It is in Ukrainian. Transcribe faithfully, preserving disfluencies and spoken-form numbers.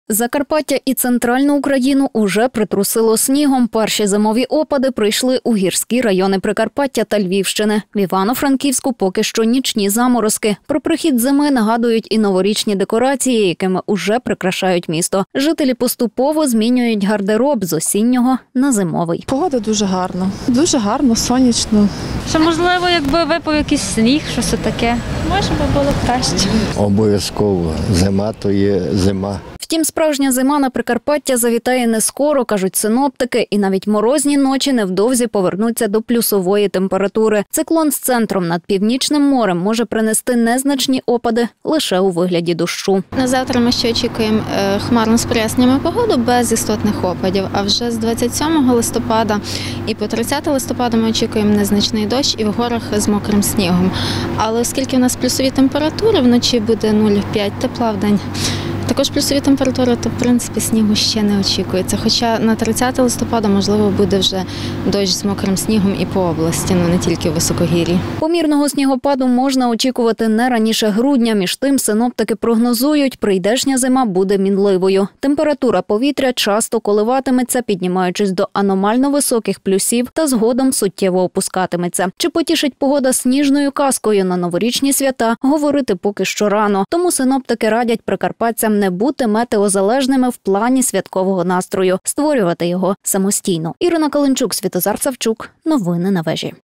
Закарпаття і центральну Україну уже притрусило снігом. Перші зимові опади прийшли у гірські райони Прикарпаття та Львівщини. В Івано-Франківську поки що нічні заморозки. Про прихід зими нагадують і новорічні декорації, якими уже прикрашають місто. Жителі поступово змінюють гардероб з осіннього на зимовий. Погода дуже гарна. Дуже гарно, сонячно. Що, можливо, якби випав якийсь сніг, щось таке, може би було краще. Обов'язково. Зима – то є зима. Втім, справжня зима на Прикарпаття завітає не скоро, кажуть синоптики, і навіть морозні ночі невдовзі повернуться до плюсової температури. Циклон з центром над Північним морем може принести незначні опади лише у вигляді дощу. На завтра ми ще очікуємо хмарно з проясненнями погоду без істотних опадів, а вже з двадцять сьомого листопада і по тридцяте листопада ми очікуємо незначний дощ і в горах з мокрим снігом. Але оскільки у нас плюсові температури, вночі буде нуль цілих п'ять тепла в день, також плюсові температури, то, в принципі, снігу ще не очікується. Хоча на тридцяте листопада, можливо, буде вже дощ з мокрим снігом і по області, але не тільки в високогір'ї. Помірного снігопаду можна очікувати не раніше грудня. Між тим, синоптики прогнозують, прийдешня зима буде мінливою. Температура повітря часто коливатиметься, піднімаючись до аномально високих плюсів та згодом суттєво опускатиметься. Чи потішить погода сніжною казкою на новорічні свята, говорити поки що рано. Тому синоптики радять прикарпатцям не бути метеозалежними в плані святкового настрою, створювати його самостійно. Ірина Каленчук, Святозар Савчук. Новини на вежі.